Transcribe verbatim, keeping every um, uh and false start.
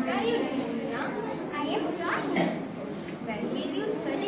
What are you doing now? I am drawing. When will you study?